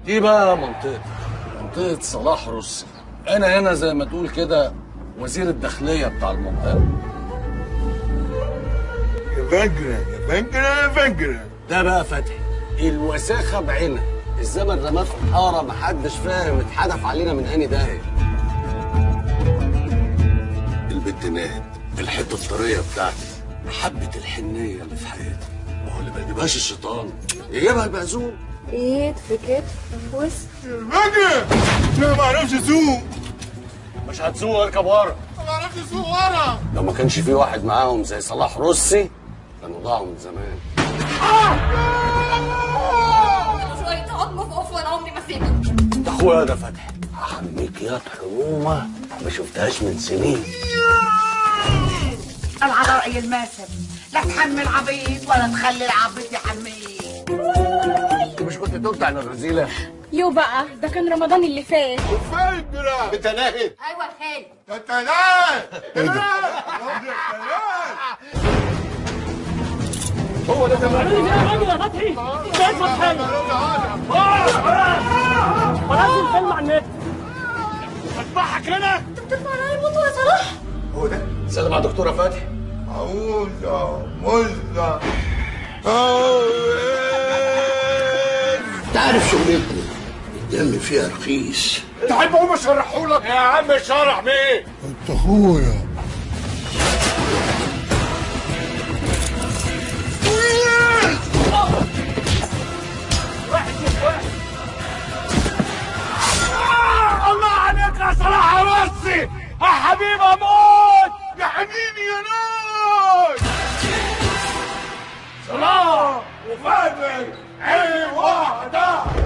دي بقى منطقة صلاح رسي. أنا هنا زي ما تقول كده وزير الداخلية بتاع المنطقة. يا فجرة ده بقى فتحي الوساخة بعينها. الزمن رماه في الحارة، محدش فاهم اتحدف علينا من أنهي داهية. البت ناهد الحتة الطرية بتاعتي، حبة الحنية اللي في حياتي. ما هو اللي ما يجيبهاش الشيطان يجيبها المأذون. ايد في كتف وسط. فجرة انا ما اعرفش اسوق. مش هتسوق، اركب ورا. ما بعرفش اسوق ورا. لو ما كانش في واحد معاهم زي صلاح رسي كانوا ضاعوا من زمان. شوية عظمة في قف وانا عمري ما سيبك. ده اخويا ده فتحي، هحميك يا حمومة ما شفتهاش من سنين. على رأي الماسم، لا تحمي العبيط ولا تخلي العبيط يحميك. انت مش كنت قلت عن الرذيلة؟ يو بقى ده كان رمضان اللي فات. فجرة انت ناهد. ايوه خالد. انت ناس. ايه ده؟ هو ده كمان. ايه يا راجل يا فتحي؟ بقيت فتحي. ونزل فيلم على النت. بذبحك هنا؟ انت بترفع عليا الموضوع يا صلاح؟ هو ده؟ سلام على دكتورة فتحي. عوزة مزة. انت عارف شغلتنا الدم فيها رخيص. تحب اقوم اشرحهولك؟ يا عم شرح مين؟ انت اخويا. الله عليك يا صلاح رسي يا حبيبي اموت يا حبيبي يا نور. صلاح وفجر عين واحدة.